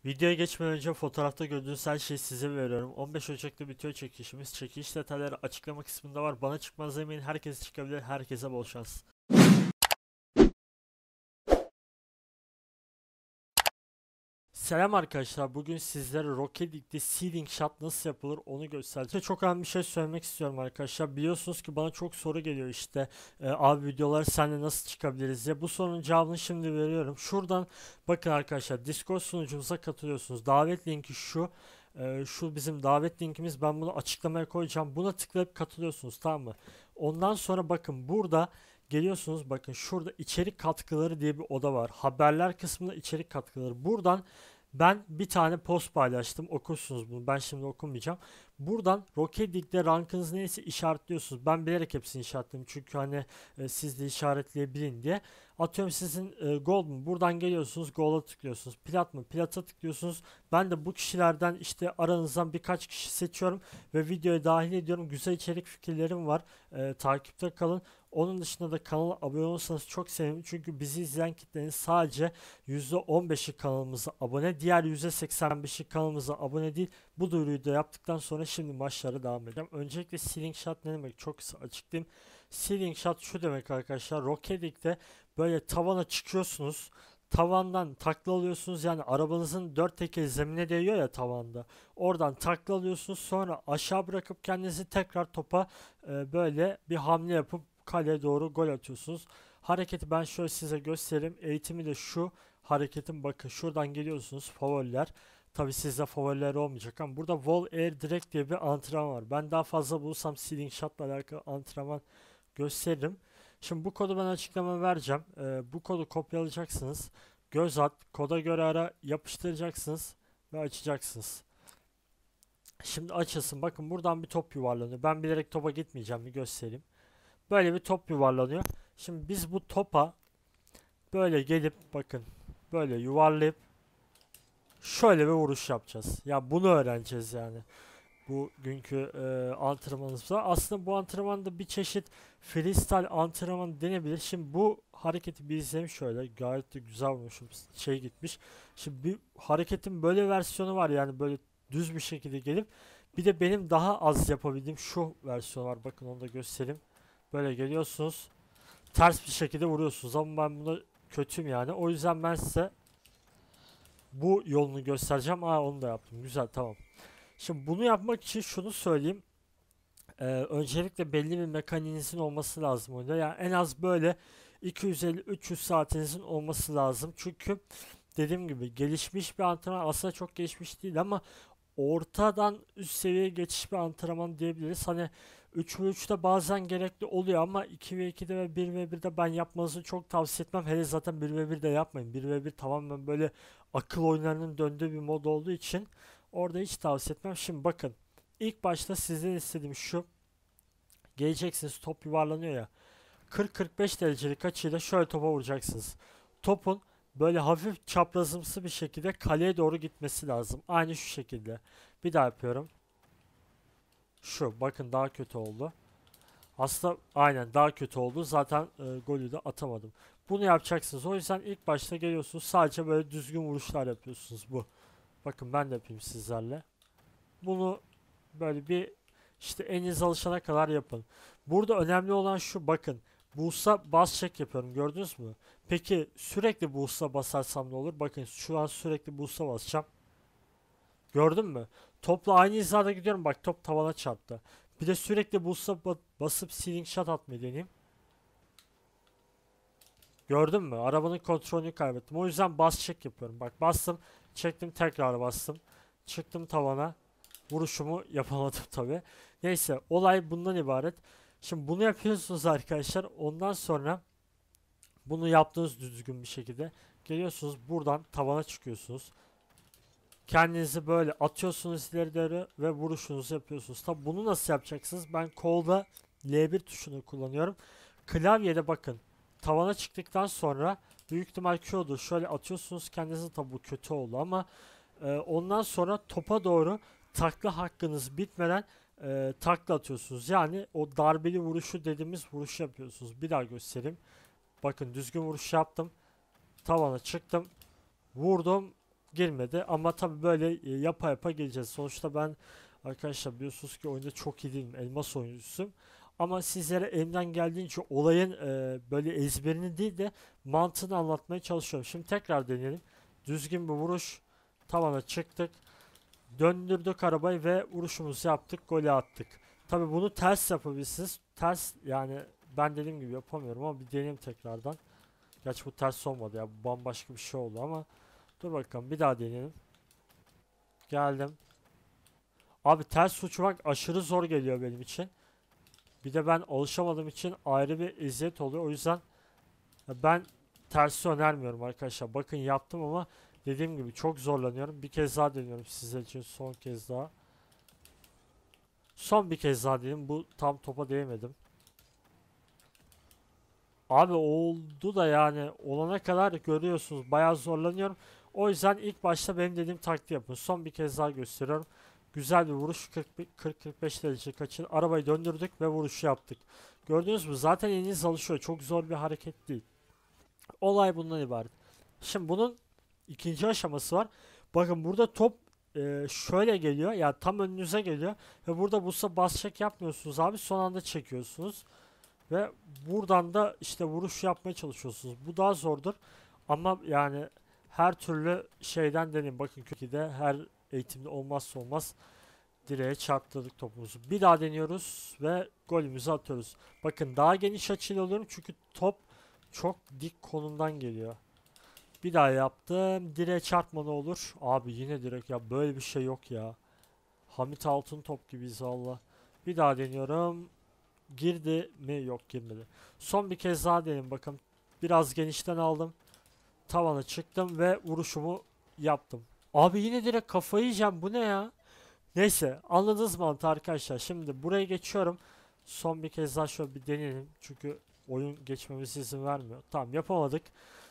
Videoya geçmeden önce fotoğrafta gördüğünüz her şeyi size veriyorum. 15 Ocak'ta bitiyor çekilişimiz. Çekiliş detayları açıklama kısmında var. Bana çıkmaz demeyin. Herkes çıkabilir. Herkese bol şans. Selam arkadaşlar. Bugün sizlere Rocket League'de Seeding Shot nasıl yapılır onu göstereceğim. Size çok önemli bir şey söylemek istiyorum arkadaşlar. Biliyorsunuz ki bana çok soru geliyor işte. Abi videolar seninle nasıl çıkabiliriz diye. Bu sorunun cevabını şimdi veriyorum. Şuradan bakın arkadaşlar. Discord sunucumuza katılıyorsunuz. Davet linki şu. Şu bizim davet linkimiz. Ben bunu açıklamaya koyacağım. Buna tıklayıp katılıyorsunuz, tamam mı? Ondan sonra bakın burada geliyorsunuz, bakın şurada içerik katkıları diye bir oda var. Haberler kısmında içerik katkıları. Buradan ben bir tane post paylaştım. Okursunuz bunu. Ben şimdi okumayacağım. Buradan Rocket League'de rankınız neyse işaretliyorsunuz. Ben bilerek hepsini işaretledim. Çünkü hani siz de işaretleyebilin diye. Atıyorum sizin gold mu? Buradan geliyorsunuz. Gold'a tıklıyorsunuz. Plat mı? Plat'a tıklıyorsunuz. Ben de bu kişilerden işte aranızdan birkaç kişi seçiyorum ve videoya dahil ediyorum. Güzel içerik fikirlerim var. Takipte kalın. Onun dışında da kanala abone olursanız çok sevinirim. Çünkü bizi izleyen kitlenin sadece %15'i kanalımıza abone. Diğer %85'i kanalımıza abone değil. Bu duyuruyu da yaptıktan sonra şimdi maçlara devam edelim. Öncelikle Ceiling Shot ne demek? Çok kısa açıklayayım. Ceiling Shot şu demek arkadaşlar. Rocket League'de böyle tavana çıkıyorsunuz. Tavandan takla alıyorsunuz, yani arabanızın dört tekeri zemine değiyor ya tavanda. Oradan takla alıyorsunuz, sonra aşağı bırakıp kendinizi tekrar topa böyle bir hamle yapıp kaleye doğru gol atıyorsunuz. Hareketi ben şöyle size göstereyim. Eğitimi de şu hareketin, bakın şuradan geliyorsunuz, favoriler. Tabi sizde favoriler olmayacak ama burada Wall Air Direct diye bir antrenman var. Ben daha fazla bulursam Ceiling Shot'la alakalı antrenman gösteririm. Şimdi bu kodu ben açıklama vereceğim. Bu kodu kopyalayacaksınız. Göz at, koda göre ara yapıştıracaksınız ve açacaksınız. Şimdi açılsın. Bakın buradan bir top yuvarlanıyor. Ben bilerek topa gitmeyeceğim, bir göstereyim. Böyle bir top yuvarlanıyor. Şimdi biz bu topa böyle gelip bakın böyle yuvarlayıp şöyle bir vuruş yapacağız. Ya bunu öğreneceğiz yani. Bugünkü antrenmanımızda. Aslında bu antrenmanda bir çeşit freestyle antrenman denebilir. Şimdi bu hareketi bir izleyelim şöyle. Gayet de güzel vurmuşum. Şey gitmiş. Şimdi bir hareketin böyle versiyonu var, yani böyle düz bir şekilde gelip bir de benim daha az yapabildiğim şu versiyon var. Bakın onu da göstereyim. Böyle geliyorsunuz. Ters bir şekilde vuruyorsunuz ama ben buna kötüyüm yani. O yüzden ben size bu yolunu göstereceğim. Aa, onu da yaptım. Güzel, tamam. Şimdi bunu yapmak için şunu söyleyeyim. Öncelikle belli bir mekaniğinizin olması lazım oyunda. Yani en az böyle 250-300 saatinizin olması lazım. Çünkü dediğim gibi gelişmiş bir antrenman, aslında çok gelişmiş değil ama ortadan üst seviyeye geçiş bir antrenman diyebiliriz. Hani 3v3'te bazen gerekli oluyor ama 2v2'de ve 1v1'de ben yapmanızı çok tavsiye etmem. Hele zaten 1v1'de yapmayın. 1v1 tamamen böyle akıl oyunlarının döndüğü bir mod olduğu için orada hiç tavsiye etmem. Şimdi bakın, ilk başta sizden istediğim şu. Geleceksiniz, top yuvarlanıyor ya. 40-45 derecelik açıyla şöyle topa vuracaksınız. Topun böyle hafif çaprazımsı bir şekilde kaleye doğru gitmesi lazım. Aynı şu şekilde. Bir daha yapıyorum. Şu, bakın daha kötü oldu. Aslında aynen daha kötü oldu. Zaten golü de atamadım. Bunu yapacaksınız. O yüzden ilk başta geliyorsunuz. Sadece böyle düzgün vuruşlar yapıyorsunuz. Bu. Bakın ben de yapayım sizlerle. Bunu böyle bir işte eliniz alışana kadar yapın. Burada önemli olan şu, bakın. Boost'a bas çek yapıyorum, gördünüz mü? Peki sürekli boost'a basarsam ne olur? Bakın şu an sürekli boost'a basacağım. Gördün mü? Topla aynı hizada gidiyorum. Bak, top tavana çarptı. Bir de sürekli boost'a basıp ceiling shot atmayı deneyeyim. Gördün mü? Arabanın kontrolünü kaybettim. O yüzden bas çek yapıyorum. Bak, bastım, çektim, tekrar bastım. Çıktım tavana. Vuruşumu yapamadım tabi. Neyse, olay bundan ibaret. Şimdi bunu yapıyorsunuz arkadaşlar. Ondan sonra bunu yaptığınız düzgün bir şekilde geliyorsunuz, buradan tavana çıkıyorsunuz. Kendinizi böyle atıyorsunuz ileri doğru ve vuruşunuzu yapıyorsunuz. Tabi bunu nasıl yapacaksınız? Ben kolda L1 tuşunu kullanıyorum. Klavyede bakın, tavana çıktıktan sonra büyük ihtimal Q'dur. Şöyle atıyorsunuz kendinizi, tabi bu kötü oldu ama ondan sonra topa doğru takla hakkınız bitmeden takla atıyorsunuz. Yani o darbeli vuruşu dediğimiz vuruşu yapıyorsunuz. Bir daha göstereyim. Bakın düzgün vuruş yaptım. Tavana çıktım. Vurdum. girmedi. Ama tabii böyle yapa yapa geleceğiz. Sonuçta ben arkadaşlar biliyorsunuz ki oyunda çok iyi değilim. Elmas oyuncusuyum. Ama sizlere elimden geldiğince olayın böyle ezberini değil de mantığını anlatmaya çalışıyorum. Şimdi tekrar deneyelim. Düzgün bir vuruş. Tavana çıktık. Döndürdük arabayı ve vuruşumuzu yaptık. Golü attık. Tabii bunu ters yapabilirsiniz. Ters yani ben dediğim gibi yapamıyorum ama bir deneyeyim tekrardan. Gerçi bu ters olmadı ya. Bu bambaşka bir şey oldu ama dur bakalım bir daha deneyelim. Geldim. Abi ters uçmak aşırı zor geliyor benim için. Bir de ben alışamadığım için ayrı bir eziyet oluyor. O yüzden ben tersi önermiyorum arkadaşlar. Bakın yaptım ama dediğim gibi çok zorlanıyorum. Bir kez daha deniyorum sizler için son kez daha. Son bir kez daha diyeyim. Bu tam topa değmedim. Abi oldu da yani olana kadar görüyorsunuz bayağı zorlanıyorum. O yüzden ilk başta benim dediğim taktiği yapın. Son bir kez daha gösteriyorum. Güzel bir vuruş 40-45 derece kaçın. Arabayı döndürdük ve vuruşu yaptık. Gördünüz mü? Zaten eliniz alışıyor. Çok zor bir hareket değil. Olay bundan ibaret. Şimdi bunun ikinci aşaması var. Bakın burada top şöyle geliyor. Yani tam önünüze geliyor. Ve burada busa bas çek yapmıyorsunuz abi. Son anda çekiyorsunuz. Ve buradan da işte vuruş yapmaya çalışıyorsunuz. Bu daha zordur. Ama yani her türlü şeyden deneyin. Bakın de her eğitimde olmazsa olmaz direğe çarptırdık topumuzu. Bir daha deniyoruz ve golümüzü atıyoruz. Bakın daha geniş açıyla alıyorum çünkü top çok dik konumdan geliyor. Bir daha yaptım. Direğe çarpma ne olur? Abi yine direk ya. Böyle bir şey yok ya. Hamit Altın top gibiyiz valla. Bir daha deniyorum. Girdi mi? Yok girmedi. Son bir kez daha deneyim bakın. Biraz genişten aldım. Tavana çıktım ve vuruşumu yaptım. Abi yine direkt kafayı yiyeceğim. Bu ne ya? Neyse anladınız mantığı arkadaşlar. Şimdi buraya geçiyorum. Son bir kez daha şöyle bir deneyelim. Çünkü oyun geçmemize izin vermiyor. Tamam yapamadık.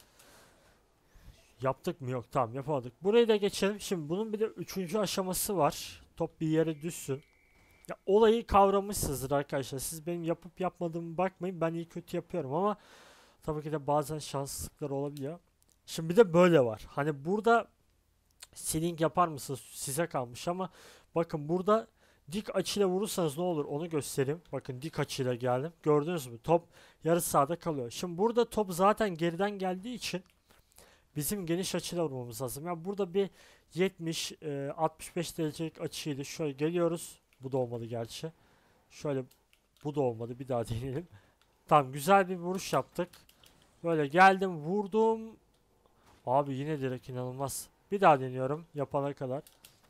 Yaptık mı? Yok tamam yapamadık. Burayı da geçelim. Şimdi bunun bir de üçüncü aşaması var. Top bir yere düşsün. Ya olayı kavramışsınızdır arkadaşlar. Siz benim yapıp yapmadığımı bakmayın. Ben iyi kötü yapıyorum ama tabii ki de bazen şanssızlıklar olabiliyor. Şimdi bir de böyle var. Hani burada sealing yapar mısınız? Size kalmış ama bakın burada dik açıyla vurursanız ne olur onu göstereyim. Bakın dik açıyla geldim. Gördünüz mü? Top yarı sahada kalıyor. Şimdi burada top zaten geriden geldiği için bizim geniş açıyla vurmamız lazım. Yani burada bir 70 65 derecelik açıyla şöyle geliyoruz. Bu da olmadı gerçi. Şöyle bu da olmadı. Bir daha deneyelim. Tamam güzel bir vuruş yaptık. Böyle geldim vurdum. Abi yine direkt inanılmaz. Bir daha deniyorum yapana kadar.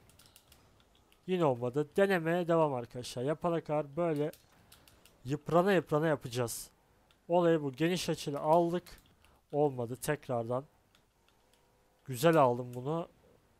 Yine olmadı. Denemeye devam arkadaşlar. Yapana kadar böyle yıprana yıprana yapacağız. Olayı bu. Geniş açıyla aldık. Olmadı. Tekrardan. Güzel aldım bunu.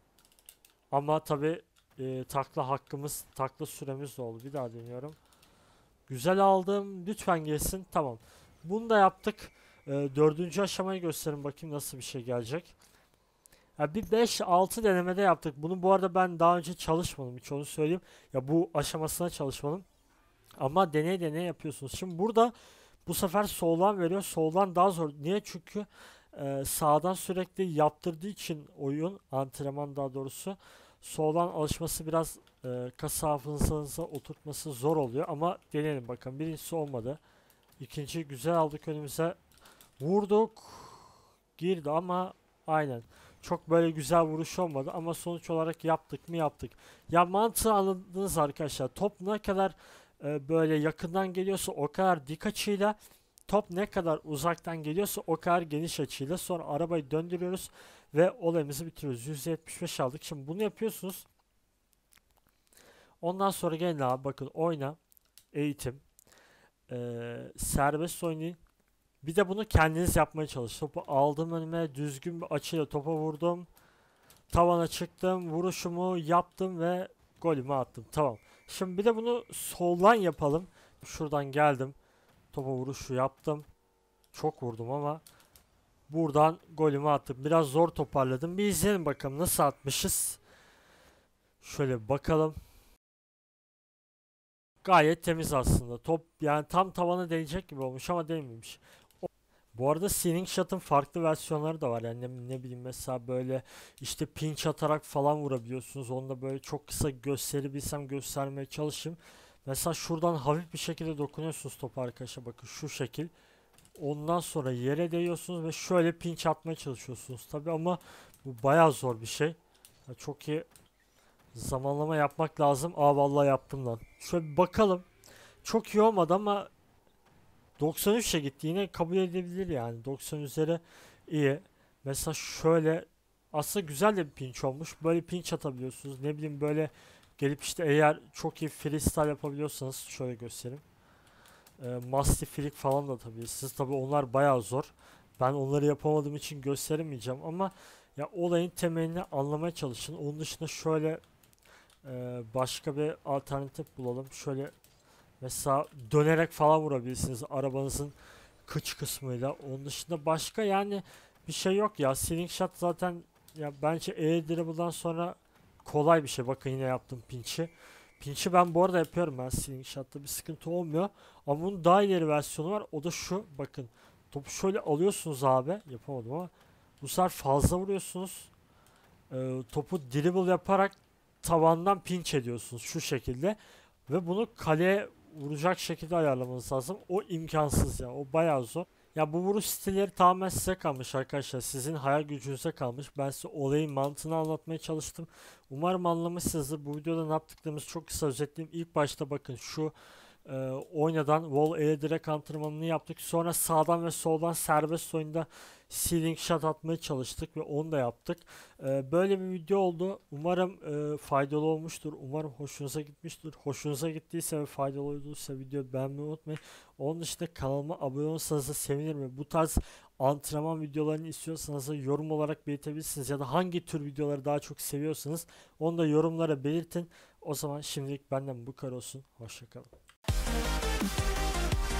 Ama tabi takla hakkımız, takla süremiz de oldu. Bir daha deniyorum. Güzel aldım. Lütfen gelsin. Tamam. Bunu da yaptık. Dördüncü aşamayı gösterin bakayım nasıl bir şey gelecek. Ya bir 5-6 denemede yaptık. Bunu bu arada ben daha önce çalışmadım. Hiç onu söyleyeyim. Ya bu aşamasına çalışmadım. Ama deney deney yapıyorsunuz. Şimdi burada bu sefer soldan veriyor. Soldan daha zor. Niye? Çünkü sağdan sürekli yaptırdığı için oyun, antrenman daha doğrusu, soldan alışması biraz kas hafızanıza oturtması zor oluyor. Ama deneyelim bakalım. Birincisi olmadı. İkinci güzel aldık önümüze. Vurduk. Girdi ama aynen. Çok böyle güzel vuruş olmadı ama sonuç olarak yaptık mı yaptık. Ya mantığı anladınız arkadaşlar. Top ne kadar böyle yakından geliyorsa o kadar dik açıyla, top ne kadar uzaktan geliyorsa o kadar geniş açıyla, sonra arabayı döndürüyoruz ve olayımızı bitiriyoruz. %75 aldık. Şimdi bunu yapıyorsunuz. Ondan sonra gelin abi bakın oyna, eğitim, serbest oynayın. Bir de bunu kendiniz yapmaya çalış. Topu aldım önüme, düzgün bir açıyla topa vurdum. Tavana çıktım, vuruşumu yaptım ve golümü attım. Tamam. Şimdi bir de bunu soldan yapalım. Şuradan geldim. Topa vuruşu yaptım. Çok vurdum ama buradan golümü attım. Biraz zor toparladım. Bir izleyelim bakalım nasıl atmışız. Şöyle bir bakalım. Gayet temiz aslında. Top yani tam tavana değecek gibi olmuş ama değmemiş. Bu arada ceiling shot'ın farklı versiyonları da var. Yani ne bileyim, mesela böyle işte pinch atarak falan vurabiliyorsunuz. Onu da böyle çok kısa gösterebilsem göstermeye çalışayım. Mesela şuradan hafif bir şekilde dokunuyorsunuz topa arkadaşlar, bakın şu şekil. Ondan sonra yere değiyorsunuz ve şöyle pinch atmaya çalışıyorsunuz tabi, ama bu bayağı zor bir şey. Ya çok iyi zamanlama yapmak lazım. Aa vallahi yaptım lan. Şöyle bir bakalım. Çok iyi olmadı ama 93'e gitti. Yine kabul edebilir yani. 90 üzeri iyi. Mesela şöyle aslında güzel de bir pinch olmuş. Böyle pinch atabiliyorsunuz. Ne bileyim, böyle gelip işte eğer çok iyi freestyle yapabiliyorsanız şöyle göstereyim. Mastiff Flick falan da atabilirsiniz. Tabi onlar bayağı zor. Ben onları yapamadığım için gösteremeyeceğim ama ya olayın temelini anlamaya çalışın. Onun dışında şöyle başka bir alternatif bulalım. Şöyle mesela dönerek falan vurabilirsiniz arabanızın kıç kısmıyla. Onun dışında başka yani bir şey yok ya. Ceiling shot zaten ya bence dribble'dan sonra kolay bir şey. Bakın yine yaptım pinch'i. Pinch'i ben bu arada yapıyorum, ben ceiling shot'ta bir sıkıntı olmuyor. Ama bunun daha ileri versiyonu var. O da şu, bakın. Topu şöyle alıyorsunuz abi. Yapamadım ama bu sefer fazla vuruyorsunuz. Topu dribble yaparak tavandan pinch ediyorsunuz şu şekilde. Ve bunu kaleye vuracak şekilde ayarlamanız lazım. O imkansız ya. O bayağı zor. Ya bu vuruş stilleri tamamen size kalmış arkadaşlar. Sizin hayal gücünüze kalmış. Ben size olayın mantığını anlatmaya çalıştım. Umarım anlamışsınızdır. Bu videoda ne yaptıklarımızı çok kısa özetleyeyim. İlk başta bakın şu e, oynadan wall air direkt antrenmanını yaptık. Sonra sağdan ve soldan serbest oyunda ceiling shot atmaya çalıştık ve onu da yaptık. Böyle bir video oldu. Umarım faydalı olmuştur. Umarım hoşunuza gitmiştir. Hoşunuza gittiyse ve faydalı olduysa videoyu beğenmeyi unutmayın. Onun dışında kanalıma abone olursanız da sevinirim. Ve bu tarz antrenman videolarını istiyorsanız da yorum olarak belirtebilirsiniz. Ya da hangi tür videoları daha çok seviyorsanız onu da yorumlara belirtin. O zaman şimdilik benden bu kadar olsun. Hoşçakalın.